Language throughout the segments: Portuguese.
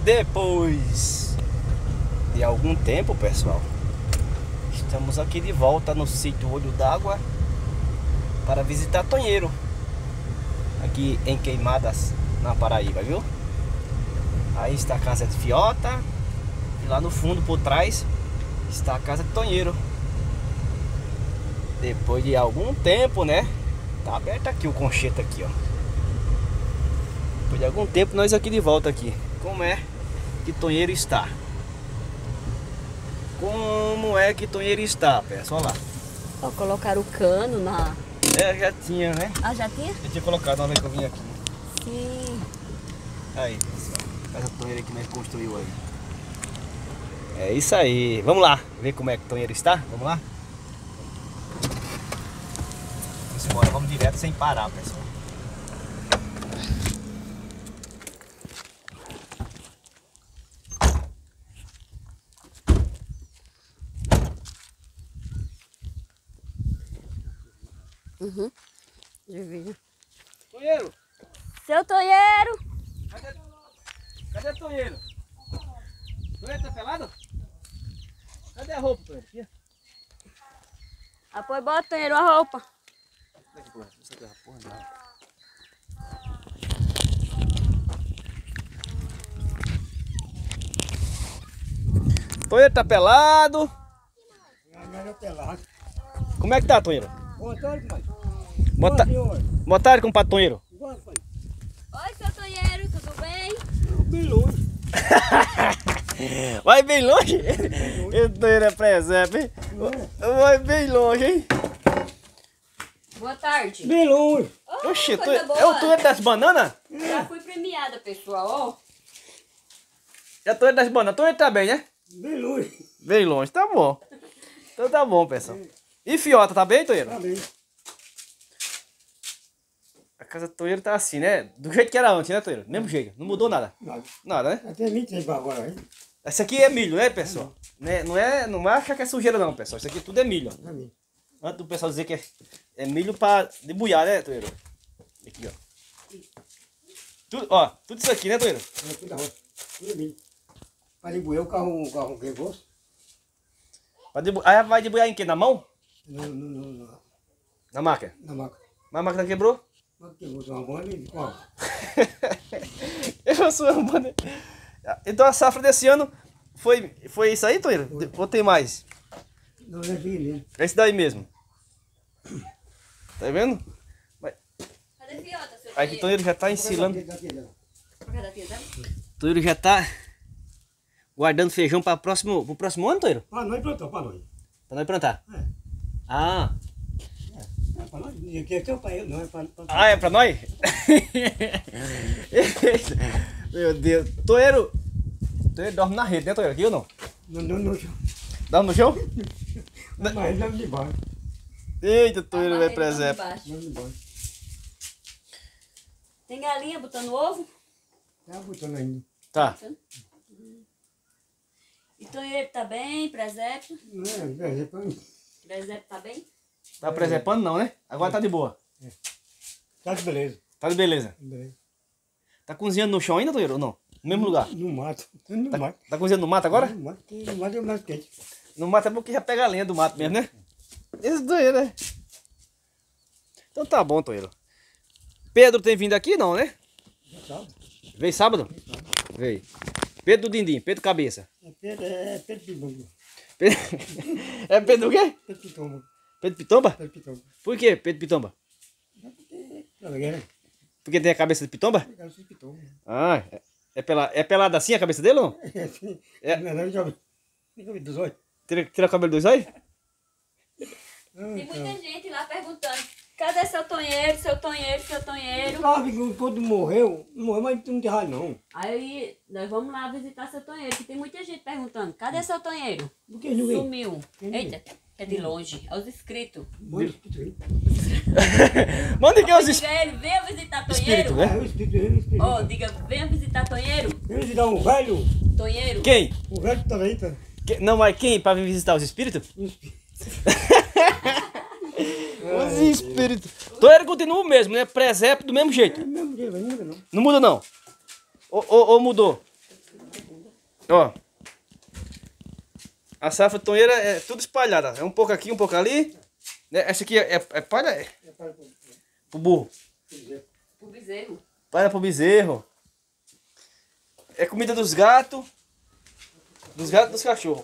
Depois de algum tempo, pessoal, estamos aqui de volta no sítio Olho d'Água para visitar Tonheiro, aqui em Queimadas, na Paraíba, viu? Aí está a casa de Fiota e lá no fundo, por trás, está a casa de Tonheiro. Depois de algum tempo, né? Tá aberto aqui o concheta aqui, ó. Depois de algum tempo, nós aqui de volta aqui. Como é que Tonheiro está? Como é que Tonheiro está, pessoal? Olha lá. Ó, colocaram o cano na... É, já tinha, né? Ah, já tinha? Eu tinha colocado na hora que eu vim aqui. Sim. Aí, pessoal. Essa Tonheiro que nós construiu aí. É isso aí. Vamos lá, ver como é que Tonheiro está? Vamos lá? Vamos embora, vamos direto sem parar, pessoal. Uhum. Divina. Tonheiro! Seu Tonheiro! Cadê Tonheiro? Tonheiro tá pelado? Cadê a roupa, Tonheiro? Aqui. Apoio, bota, Tonheiro, a roupa. Aqui, porra. Isso aqui é uma porra não. Tonheiro tá pelado. Como é que tá, Tonheiro? Boa tarde, pai. Boa tarde, compadre Tonheiro. Oi, seu Tonheiro, tudo bem? Bem longe. Vai bem longe? Esse Tonheiro é presépio, hein? Vai bem longe, hein? Boa tarde. Bem longe. Oh, Oxi, coisa boa. é o Tonheiro das bananas? Já fui premiada, pessoal, ó. É o Tonheiro das bananas. Tonheiro tá bem, né? Bem longe. Bem longe, tá bom. Então tá bom, pessoal. E Fiota, tá bem, Tonheiro? Tá bem. A casa do Tonheiro tá assim, né? Do jeito que era antes, né, Tonheiro? Mesmo jeito, não mudou nada. Nada. Nada, né? Até 20 tempo agora, hein? Esse aqui é milho, né, pessoal? Né? Não acha que é sujeira não, pessoal. Isso aqui tudo é milho. Tá bem. Antes do pessoal dizer que é milho pra debuiar, né, Tonheiro? Aqui, ó. Tudo isso aqui, né, Tonheiro? É tudo da roça. Tudo bem. Para debuir o carro quebrou. Aí vai debuiar em quê? Na mão? Não. Na máquina? Na maca. Mas a máquina quebrou? Mas quebrou uma banda e com água. Eu sou uma banda. Então a safra desse ano foi isso aí, Tonheiro? Ou tem mais? Não, é aqui mesmo. Esse daí mesmo. Tá vendo? Cadê Fiota, seu Aí que Tonheiro já tá ensilando. Cadê a tia dela? Tonheiro já tá guardando feijão pro próximo ano, Tonheiro? Ah, nós plantamos, para nós. Pra nós plantar. É. Ah. É para nós. Que é seu pai, não é para Ah, é pra nós? Meu Deus. Tonheiro dorme na rede, né, Tonheiro? Aqui ou não? Não, chão. Dorme no chão? Mas não de baixo. Eita, Tonheiro A é barreira presépio. tá embaixo. Não de baixo. Tem galinha botando ovo? Tá botando ainda. Tá. E Tonheiro tá bem, presépio? Não é para mim. Presépio tá bem? Tá presepando não, né? Agora tá de boa. Tá de beleza. Tá de beleza. Beleza. Tá cozinhando no chão ainda, Tonheiro, ou não? No mesmo lugar? No mato. No mato. Tá cozinhando no mato agora? No mato é mais quente. No mato é bom que já pega a lenha do mato mesmo, né? Esse Tonheiro, né? Então tá bom, Tonheiro. Pedro tem vindo aqui, não, né? Sábado. Veio sábado? Veio. Pedro do Dindim, Pedro Cabeça. É Pedro Pitombo. É Pedro o quê? Pedro Pitombo. Pedro Pitomba? Pedro Pitombo. Por que Pedro Pitomba? Tá vendo? Porque tem a cabeça de Pitomba? Eu sou Pitombo. Ah, é pelada assim a cabeça dele ou não? É assim. É. Não, já vi dos olhos. Tira o cabelo dos olhos? Tem muita gente lá perguntando: cadê seu Tonheiro, seu Tonheiro, seu Tonheiro? Sabe que quando morreu, mas não tem raio não. Aí nós vamos lá visitar seu Tonheiro, que tem muita gente perguntando: cadê seu Tonheiro? Por que não veio? Sumiu. Quem Eita, é de longe, é os inscritos. Muito espírito. Manda aqui os Diga ele, venha visitar Espírito, Tonheiro. né? É o espírito. Ó, diga, venha visitar Tonheiro. Eles te dão um velho. Tonheiro. Quem? O velho que tá aí, tá? Não, mas quem? Pra vir visitar os espíritos? Um espírito. Os espíritos. Tonheiro continua o mesmo, né? Presépio do mesmo jeito. É mesmo jeito, não muda não. Não muda não. Ou mudou? Ó. A safra de tonheira é tudo espalhada. É um pouco aqui, um pouco ali. Né? Essa aqui é palha pro burro. Pro bezerro. Palha pro bezerro. É comida dos gatos. Dos gatos e dos cachorros.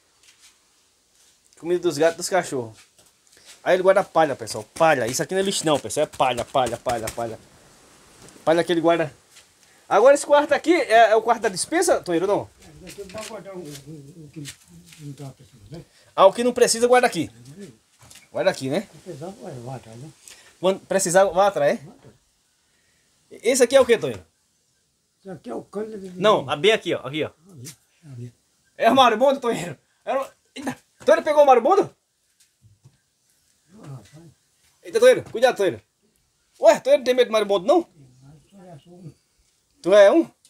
Comida dos gatos e dos cachorros. Aí ele guarda palha, pessoal. Palha. Isso aqui não é lixo não, pessoal. É palha. Palha que ele guarda. Agora esse quarto aqui é o quarto da despensa, Tonheiro, não? Daqui vai guardar o que não tá precisando, né? Ah, o que não precisa, guarda aqui. Guarda aqui, né? Precisar, vai atrás, né? Quando precisar, vá atrás, é? Esse aqui é o que, Tonheiro? Isso aqui é o cano de... Não, bem aqui, ó. Aqui, ó. Ali. É o maribondo, Tonheiro? Eita, Tonheiro pegou o maribondo? Eita, Tonheiro, cuidado, Tonheiro. Ué, Tonheiro não tem medo de maribondo, não? Tu é um?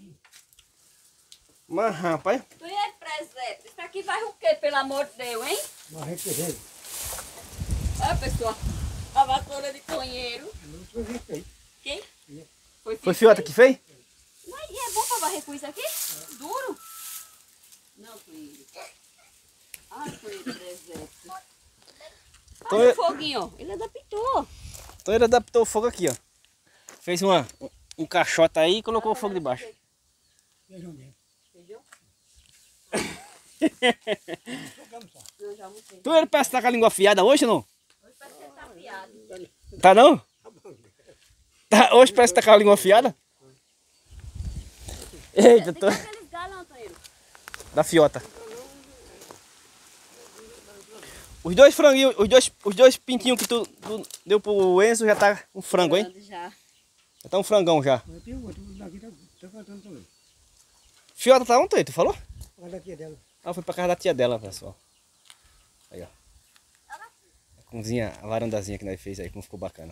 Mas, rapaz... Tu é presépio. Isso aqui vai o quê, pelo amor de Deus, hein? Uma requerência. Olha, pessoal. A vassoura de tonheiro. Não foi isso aí. Quem? Foi Fiota que fez? Mas é bom pra varrer com isso aqui? Duro? Não, Coelho. Ah, Coelho, presépio. Olha o foguinho, ó. Ele adaptou. Então ele adaptou o fogo aqui, ó. Fez um caixote aí e colocou o fogo debaixo. Vejam bem. Entendeu? Eu já mostrei. Tu ele parece que tá com a língua afiada hoje, não? Hoje parece que ele tá afiado. Tá não? Tá, hoje parece que tá com a língua afiada? Eita, tô... Tem aqueles galão, Tonheiro. Da Fiota. Os dois franguinhos, os dois pintinhos que tu deu pro Enzo já tá um frango, hein? Já. Já tá um frangão já. Mas tem outro daqui, tá cantando também. Fiota tá onde, tu falou? Olha daqui é dela. Ah, foi pra casa da tia dela, pessoal. Aí, ó. A cozinha, a varandazinha que nós fez aí, como ficou bacana.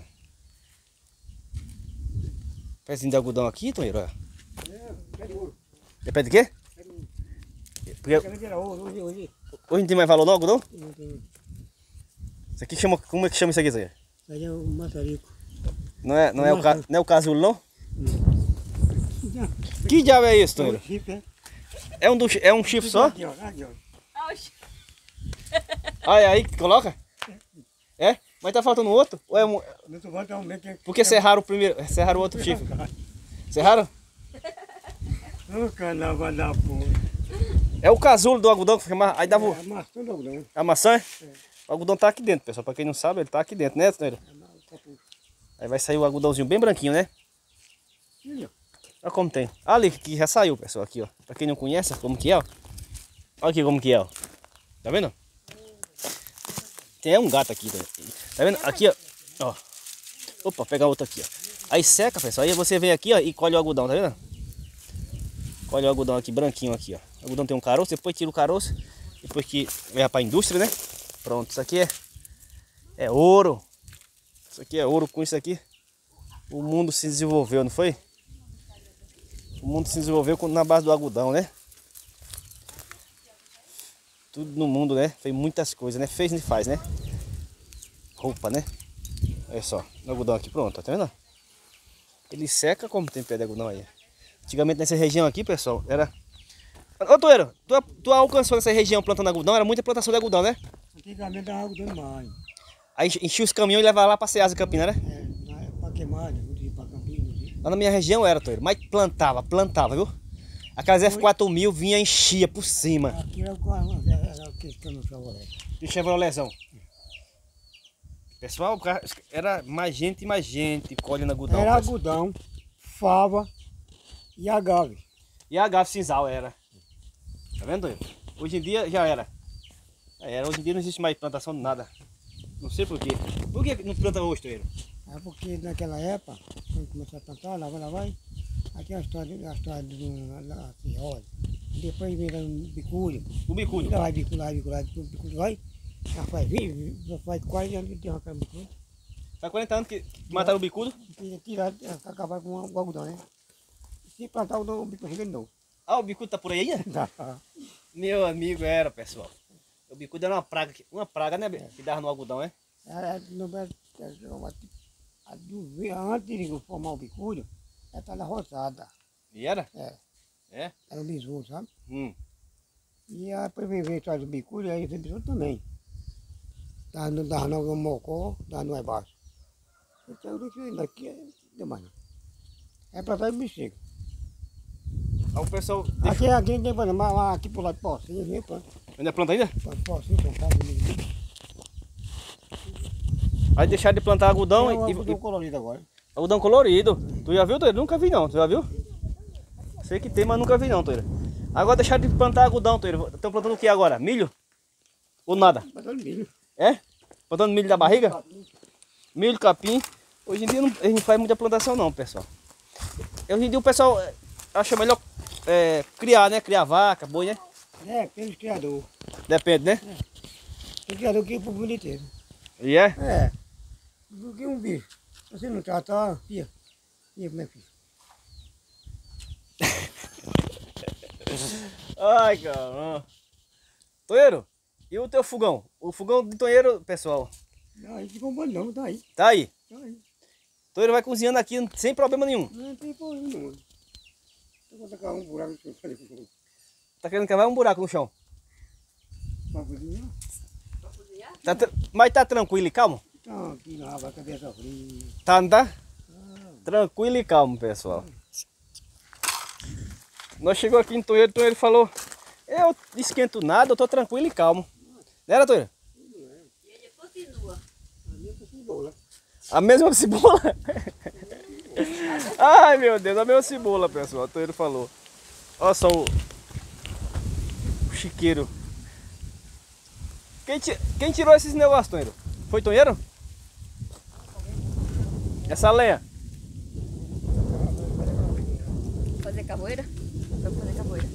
Pezinho de algodão aqui, Tonheiro, ó. É, pé de ouro. É pé de quê? Porque Aquela que era ouro, hoje. hoje não tem mais valor não, algodão? Não tem. Isso aqui chama, como é que chama isso aqui, Zé? Isso aí é o maçarico. Não é o casulo, não? Não. Que diabo é isso, Tonheiro? Chifre, é? É um chifre só? Aqui, ó. Aqui, ó. Oxi. Ah, é aí que coloca? É? Mas tá faltando outro? Ou é um... Não tô botando um meio que... Por que serraram o primeiro? Serraram o outro chifre? Serraram? Ô, canava da porra. É o casulo do algodão que fica mais... Aí dava É a maçã do algodão. a maçã? O algodão tá aqui dentro, pessoal. Pra quem não sabe, ele tá aqui dentro, né, Tonheiro? Aí vai sair o algodãozinho bem branquinho, né? Olha como tem. Ali que já saiu, pessoal, aqui, ó. Pra quem não conhece, como que é, ó. Olha aqui como que é, ó. Tá vendo? Tem um gato aqui, tá vendo? Aqui, ó. Opa, pegar outro aqui, ó. Aí seca, pessoal. Aí você vem aqui, ó, e colhe o algodão, tá vendo? Colhe o algodão aqui, branquinho aqui, ó. O algodão tem um caroço, depois tira o caroço. Depois que leva pra indústria, né? Pronto, isso aqui é ouro. Isso aqui é ouro. Com isso aqui o mundo se desenvolveu, não foi? O mundo se desenvolveu na base do algodão, né? Tudo no mundo, né? Fez muitas coisas, né? Fez e faz, né? Roupa, né? Olha só, o algodão aqui, pronto, tá vendo? Ele seca como tem pé de algodão aí. Antigamente nessa região aqui, pessoal, era... Ô, Tonheiro, tu alcançou nessa região plantando algodão? Era muita plantação de algodão, né? Antigamente era algodão demais. Aí enchia os caminhões e levava lá pra Ceasa e Campina, né? É, na época pra queimar, né? Pra Campinas. Lá na minha região era, Tonheiro, mas plantava, viu? Aquelas F4000 vinha, enchia por cima. Aqui era o que no Chevrolet. E o Chevroletzão. Pessoal, era mais gente colhendo algodão. Era pessoal. algodão, fava e agave. E agave cinzal era. Tá vendo, Tonheiro? Hoje em dia já era. Hoje em dia não existe mais plantação de nada. Não sei por quê. Por que não planta hoje, Tonheiro? É porque naquela época, quando começou a plantar, lá vai. Aqui é a história da cirola. Depois vem o bicudo. O bicudo. Ainda vai bicular, bicudo vai. Já faz 40 anos que tem arrancado o bicudo. Faz 40 anos que mataram o bicudo. E tirar, acabar com o algodão, né? Se plantar o bicudo chega de novo. Ah, o bicudo tá por aí ainda? Tá. Meu amigo, era, pessoal. O bicudo era uma praga, né, que dava no algodão, né? Antes de formar o bicudo, ela estava roçada. E era? É. É? Era um bisu, sabe? E aí depois veio atrás do bicudo, aí esse bicudo também. Tava no mocó, tava no baixo. Então daqui deu mais. É pra trás do bexiga. Aí o pessoal... Aqui tem, por exemplo, aqui pro lado de Pocinho, viu? Ainda planta ainda? Pocinho, plantado comigo. Aí deixar de plantar algodão Tem um e... algodão colorido agora. Algodão colorido. Tu já viu, Toeiro? Nunca vi não, tu já viu? Sei que tem, mas nunca vi não, Toeiro. Agora deixar de plantar algodão, Toeiro. Estão plantando o que agora? Milho? Ou nada? Plantando milho. É? Plantando milho da barriga? Milho, capim. Hoje em dia a gente não faz muita plantação não, pessoal. Hoje em dia o pessoal acha melhor criar, né? Criar vaca, boi, né? É, pelos criador. Depende, né? Tem criador que é por boniteza. E é? É. Porque um bicho. Você não trata, fia. Fia como é que fica? Ai, caramba. Toeiro, e o teu fogão? O fogão do Toeiro, pessoal, Não, aí ficou bom não, tá aí. tá aí. Tá aí. Toeiro vai cozinhando aqui sem problema nenhum. Não tem problema não. Eu vou tacar um buraco que eu falei com você. Tá querendo cavar um buraco no chão. Pra cozinhar? Pra cozinhar? Mas tá tranquilo e calmo? Então, aqui na água, cabeça fria. Tá, não tá? Tranquilo e calmo, pessoal. Nós chegou aqui em Toeiro, Toeiro falou: eu esquento nada, eu tô tranquilo e calmo. Não era, Toeiro? E ele continua. A mesma cebola. A mesma cebola? Ai, meu Deus, a mesma cebola, pessoal. Toeiro falou. Olha só o chiqueiro. Quem tirou esses negócios, Toeiro? Foi Toeiro? Essa lenha? Fazer capoeira? Vamos fazer capoeira.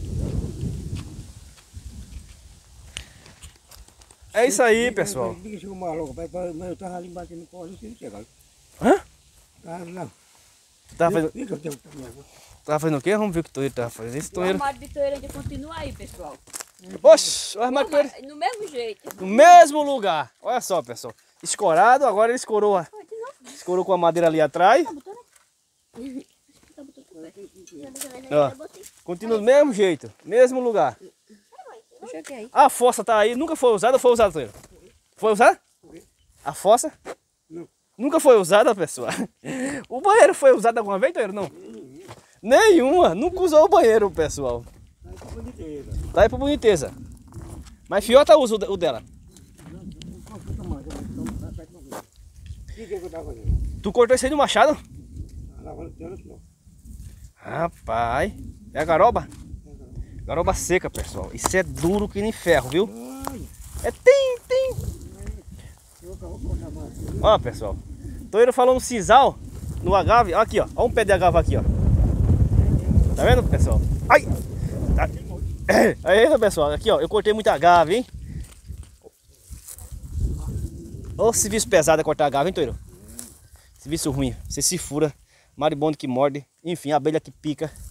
É isso aí, pessoal. Diga que chegou maluco, mas eu tava ali batendo com ele, não chegava. Hã? Não. Tava fazendo o quê? Vamos ver o que o Toeiro tava fazendo. Esse O Toeiro... armário de Toeiro ainda continua aí, pessoal. Oxe, o armário de Toeiro... No mesmo jeito. No mesmo lugar. Olha só, pessoal. Escorado, agora ele escorou, escorou com a madeira ali atrás. Ó, continua do mesmo jeito, mesmo lugar. Deixa eu ver aí. A fossa tá aí, nunca foi usada ou foi usada, Toeiro? Foi usada? A fossa? Não. Nunca foi usada, pessoal. O banheiro foi usado alguma vez, Toeiro? Não. Nenhuma. Nunca usou o banheiro, pessoal. Tá aí por boniteza. Mas Fiota usa o dela. Tu cortou isso aí no machado? Rapaz, é a garoba? Garoba seca, pessoal. Isso é duro que nem ferro, viu? É tim. Ó, pessoal. Toeiro falou no sisal, no agave. Aqui, ó. Olha um pé de agave aqui, ó. Tá vendo, pessoal? Ai! Aí, pessoal. Aqui, ó. Eu cortei muita agave, hein? Ô, serviço pesado é cortar agave, hein, Toeiro? Serviço ruim. Você se fura. Maribondo que morde. Enfim, abelha que pica.